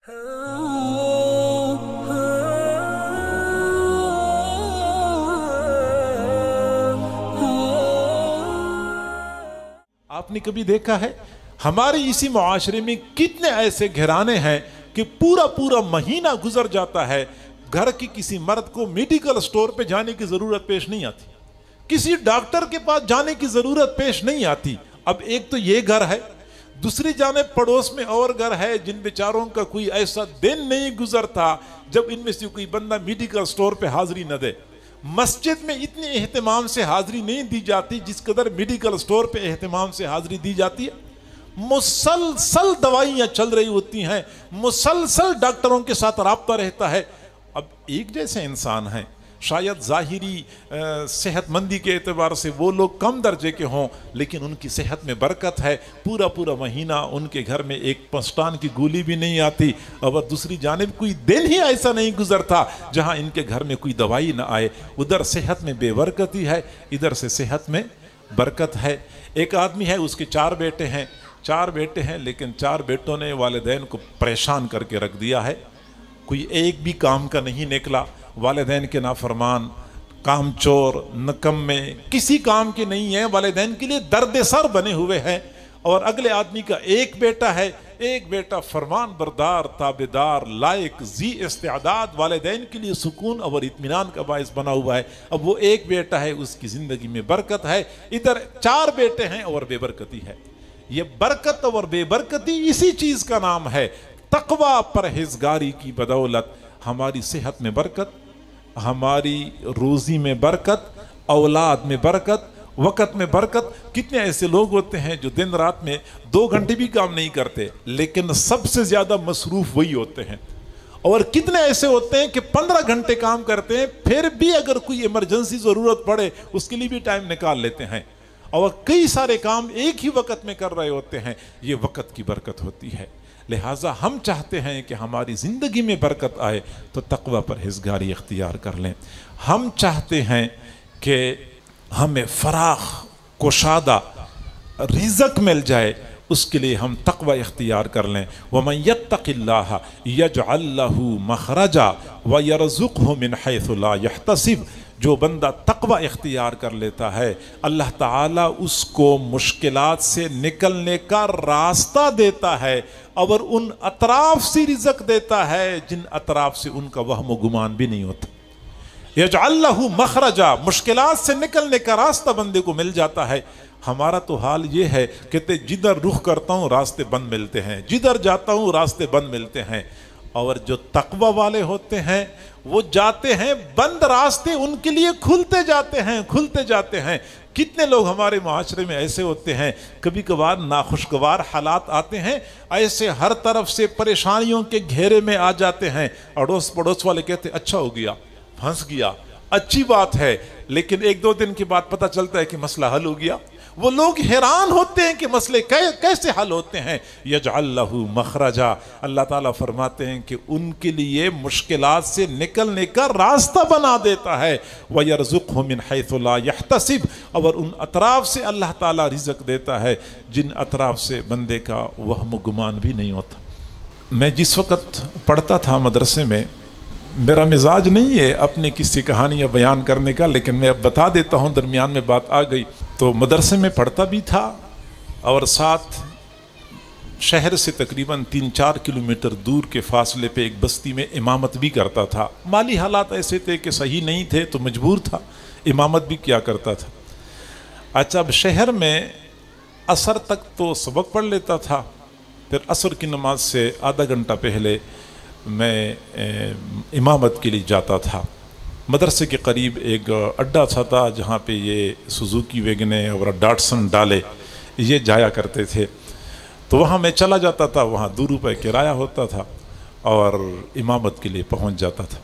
आपने कभी देखा है हमारे इसी मुआशरे में कितने ऐसे घराने हैं कि पूरा पूरा महीना गुजर जाता है, घर की किसी मर्द को मेडिकल स्टोर पे जाने की जरूरत पेश नहीं आती, किसी डॉक्टर के पास जाने की जरूरत पेश नहीं आती। अब एक तो ये घर है, दूसरी जानिब पड़ोस में और घर है जिन बेचारों का कोई ऐसा दिन नहीं गुजरता जब इनमें से कोई बंदा मेडिकल स्टोर पे हाजिरी न दे। मस्जिद में इतने एहतमाम से हाजिरी नहीं दी जाती जिस कदर मेडिकल स्टोर पे एहतमाम से हाजिरी दी जाती है। मुसलसल दवाइयाँ चल रही होती हैं, मुसलसल डॉक्टरों के साथ राब्ता रहता है। अब एक जैसे इंसान हैं, शायद ज़ाहिरी सेहतमंदी के एतबार से वो लोग कम दर्जे के हों, लेकिन उनकी सेहत में बरकत है। पूरा पूरा महीना उनके घर में एक पस्तान की गोली भी नहीं आती, और दूसरी जानिब कोई दिन ही ऐसा नहीं गुजरता जहां इनके घर में कोई दवाई ना आए। उधर सेहत में बेबरकती है, इधर से सेहत में बरकत है। एक आदमी है, उसके 4 बेटे हैं, 4 बेटे हैं, लेकिन 4 बेटों ने वालिदैन को परेशान करके रख दिया है। कोई एक भी काम का नहीं निकला, वालिदैन के नाफरमान, काम चोर, नकम्मे, किसी काम के नहीं है, वालिदैन के लिए दर्द सर बने हुए हैं। और अगले आदमी का एक बेटा है, एक बेटा फरमान बरदार, ताबेदार, लायक, जी इस्तेदाद, वालिदैन के लिए सुकून और इत्मीनान का बायस बना हुआ है। अब वो एक बेटा है, उसकी जिंदगी में बरकत है। इधर 4 बेटे हैं और बेबरकती है। ये बरकत और बेबरकती इसी चीज का नाम है, तकवा परहेजगारी की बदौलत हमारी सेहत में बरकत, हमारी रोजी में बरकत, औलाद में बरकत, वक़्त में बरकत। कितने ऐसे लोग होते हैं जो दिन रात में 2 घंटे भी काम नहीं करते, लेकिन सबसे ज्यादा मसरूफ वही होते हैं। और कितने ऐसे होते हैं कि 15 घंटे काम करते हैं, फिर भी अगर कोई इमरजेंसी जरूरत पड़े उसके लिए भी टाइम निकाल लेते हैं, और कई सारे काम एक ही वक़्त में कर रहे होते हैं। ये वक़्त की बरकत होती है। लिहाजा हम चाहते हैं कि हमारी ज़िंदगी में बरकत आए तो तक़वा परहेज़गारी इख्तियार कर लें। हम चाहते हैं कि हमें फराख कुशादा रिज़्क़ मिल जाए, उसके लिए हम तक़वा इख्तियार कर लें। वमन यत्तक़िल्लाह यजअल लहू मख़रजा व यरज़ुक़हु मिन हैथु ला यहतसिब। जो बंदा तक़वा इख्तियार कर लेता है, अल्लाह ताला उसको मुश्किलात से निकलने का रास्ता देता है और उन अतराफ से रिज़्क़ देता है जिन अतराफ से उनका वहम गुमान भी नहीं होता। यजअल लहू मख़रजा, मुश्किलात से निकलने का रास्ता बंदे को मिल जाता है। हमारा तो हाल ये है कि जिधर रुख करता हूँ रास्ते बंद मिलते हैं, जिधर जाता हूँ रास्ते बंद मिलते हैं। और जो तक़वा वाले होते हैं वो जाते हैं, बंद रास्ते उनके लिए खुलते जाते हैं, खुलते जाते हैं। कितने लोग हमारे माशरे में ऐसे होते हैं, कभी कभार नाखुशगवार हालात आते हैं, ऐसे हर तरफ से परेशानियों के घेरे में आ जाते हैं। अड़ोस पड़ोस वाले कहते अच्छा हो गया, फंस गया, अच्छी बात है, लेकिन 1-2 दिन के बाद पता चलता है कि मसला हल हो गया। वो लोग हैरान होते हैं कि मसले कैसे हल होते हैं। यजअल लहू मखरजा, अल्लाह ताला फरमाते हैं कि उनके लिए मुश्किलात से निकलने का रास्ता बना देता है। व यरज़ुक़हु मिन हैथु ला यहतसिब, और उन अतराफ से अल्लाह ताला रिज़्क़ देता है जिन अतराफ से बंदे का वहम गुमान भी नहीं होता। मैं जिस वक़्त पढ़ता था मदरसे में, मेरा मिजाज नहीं है अपनी किसी कहानियाँ बयान करने का, लेकिन मैं अब बता देता हूँ, दरमियान में बात आ गई। तो मदरसे में पढ़ता भी था और साथ शहर से तकरीबन 3-4 किलोमीटर दूर के फासले पे एक बस्ती में इमामत भी करता था। माली हालात ऐसे थे कि सही नहीं थे तो मजबूर था, इमामत भी किया करता था। अच्छा, अब शहर में असर तक तो सबक पढ़ लेता था, फिर असर की नमाज से आधा घंटा पहले मैं इमामत के लिए जाता था। मदरसे के करीब एक अड्डा था जहाँ पे ये सुजुकी वैगने और डाटसन डाले ये जाया करते थे, तो वहाँ मैं चला जाता था। वहाँ 2 रुपये किराया होता था और इमामत के लिए पहुँच जाता था।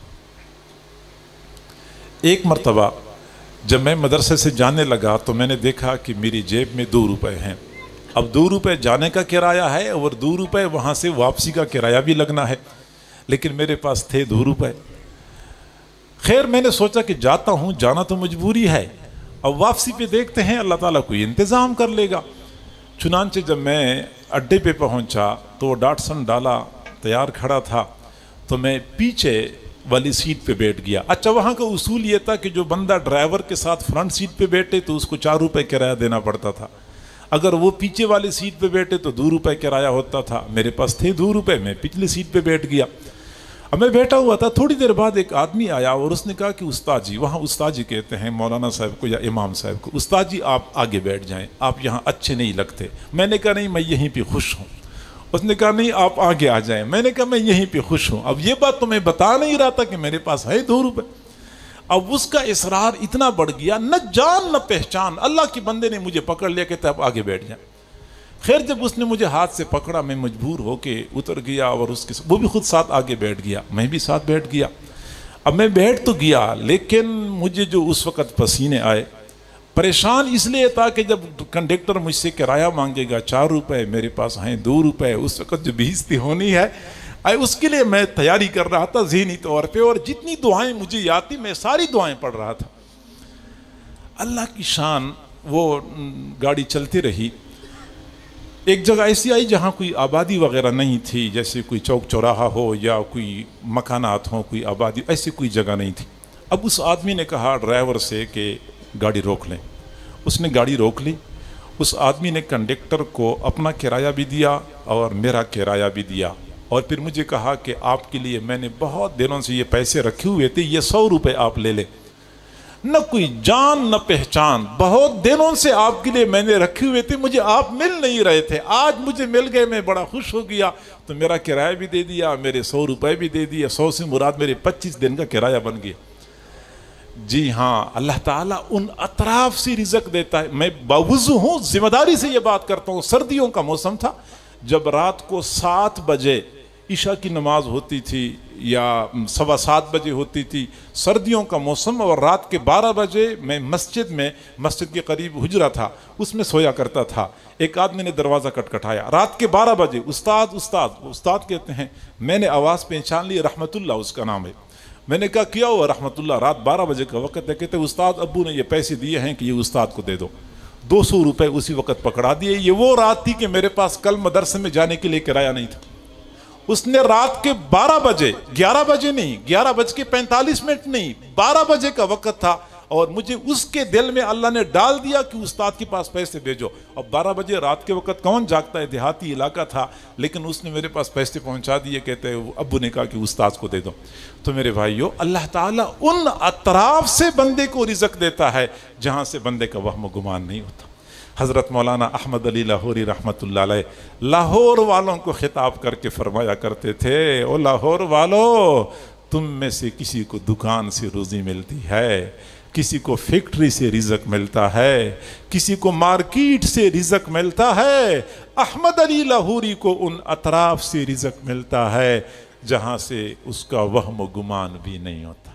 एक मरतबा जब मैं मदरसे से जाने लगा तो मैंने देखा कि मेरी जेब में 2 रुपये हैं। अब 2 रुपये जाने का किराया है और 2 रुपये वहाँ से वापसी का किराया भी लगना है, लेकिन मेरे पास थे 2 रुपये। खैर मैंने सोचा कि जाता हूँ, जाना तो मजबूरी है, अब वापसी पे देखते हैं अल्लाह ताला कोई इंतज़ाम कर लेगा। चुनांचे जब मैं अड्डे पे पहुँचा तो डाटसन डाला तैयार खड़ा था तो मैं पीछे वाली सीट पे बैठ गया। अच्छा, वहाँ का उसूल ये था कि जो बंदा ड्राइवर के साथ फ्रंट सीट पे बैठे तो उसको 4 रुपये किराया देना पड़ता था, अगर वो पीछे वाली सीट पे बैठे तो 2 रुपये किराया होता था। मेरे पास थे 2 रुपये, मैं पिछली सीट पे बैठ गया। अब मैं बैठा हुआ था, थोड़ी देर बाद एक आदमी आया और उसने कहा कि उस्ताद जी, वहाँ उस्ताद जी कहते हैं मौलाना साहब को या इमाम साहब को, उस्ताद जी आप आगे बैठ जाएं, आप यहाँ अच्छे नहीं लगते। मैंने कहा नहीं, मैं यहीं पे खुश हूँ। उसने कहा नहीं, आप आगे आ जाएं। मैंने कहा मैं यहीं पे खुश हूँ। अब ये बात तो मैं बता नहीं रहा था कि मेरे पास है 2 रुपये। अब उसका इसरार इतना बढ़ गया, न जान न पहचान, अल्लाह के बंदे ने मुझे पकड़ लिया, कहते आप आगे बैठ जाएं। खैर जब उसने मुझे हाथ से पकड़ा, मैं मजबूर होके उतर गया और उसके वो भी खुद साथ आगे बैठ गया, मैं भी साथ बैठ गया। अब मैं बैठ तो गया, लेकिन मुझे जो उस वक़्त पसीने आए, परेशान इसलिए था कि जब कंडक्टर मुझसे किराया मांगेगा 4 रुपये, मेरे पास हैं 2 रुपये, उस वक़्त जो बेइज्जती होनी है, उसके लिए मैं तैयारी कर रहा था ज़हनी तौर पे, और जितनी दुआएं मुझे याद थी मैं सारी दुआएं पढ़ रहा था। अल्लाह की शान, वो गाड़ी चलती रही। एक जगह ऐसी आई जहाँ कोई आबादी वगैरह नहीं थी, जैसे कोई चौक चौराहा हो या कोई मकानात हो, कोई आबादी, ऐसी कोई जगह नहीं थी। अब उस आदमी ने कहा ड्राइवर से कि गाड़ी रोक लें। उसने गाड़ी रोक ली। उस आदमी ने कंडक्टर को अपना किराया भी दिया और मेरा किराया भी दिया, और फिर मुझे कहा कि आपके लिए मैंने बहुत दिनों से ये पैसे रखे हुए थे, ये 100 रुपये आप ले लें। न कोई जान न पहचान, बहुत दिनों से आपके लिए मैंने रखे हुए थे, मुझे आप मिल नहीं रहे थे, आज मुझे मिल गए, मैं बड़ा खुश हो गया। तो मेरा किराया भी दे दिया, मेरे 100 रुपये भी दे दिया। 100 से मुराद मेरे 25 दिन का किराया बन गया। जी हाँ, अल्लाह ताला उन अतराफ से रिज़्क़ देता है। मैं बावजू हूँ, जिम्मेदारी से ये बात करता हूँ। सर्दियों का मौसम था, जब रात को 7 बजे ईशा की नमाज होती थी या 7:15 बजे होती थी, सर्दियों का मौसम, और रात के 12 बजे मैं मस्जिद के करीब हुजरा था, उसमें सोया करता था। एक आदमी ने दरवाज़ा खटखटाया रात के 12 बजे। उस्ताद उस्ताद उस्ताद कहते हैं। मैंने आवाज़ पहचान ली, रहमतुल्लाह उसका नाम है। मैंने कहा क्या हुआ रहमतुल्लाह, रात 12 बजे का वक़्त है। कहते उस्ताद अब्बू ने ये पैसे दिए हैं कि ये उस्ताद को दे दो। 200 रुपये उसी वक़्त पकड़ा दिए। ये वो रात थी कि मेरे पास कल मदरसे में जाने के लिए किराया नहीं था। उसने रात के 12 बजे, 11 बजे नहीं, 11:45 नहीं, 12 बजे का वक़्त था, और मुझे उसके दिल में अल्लाह ने डाल दिया कि उस्ताद के पास पैसे भेजो। अब 12 बजे रात के वक़्त कौन जागता है, देहाती इलाका था, लेकिन उसने मेरे पास पैसे पहुंचा दिए। कहते हैं अब्बू ने कहा कि उस्ताद को दे दो। तो मेरे भाइयों, अल्लाह ताला उन अतराफ से बंदे को रिज़्क़ देता है जहाँ से बंदे का वहम गुमान नहीं होता। हज़रत मौलाना अहमद अली लाहौरी रहमतुल्लाह अलैह लाहौर वालों को खिताब करके फरमाया करते थे, ओ लाहौर वालों, तुम में से किसी को दुकान से रोज़ी मिलती है, किसी को फैक्ट्री से रिज़्क़ मिलता है, किसी को मार्केट से रिज़्क़ मिलता है। अहमद अली लाहौरी को उन अतराफ से रिज़्क़ मिलता है जहाँ से उसका वहम गुमान भी नहीं होता।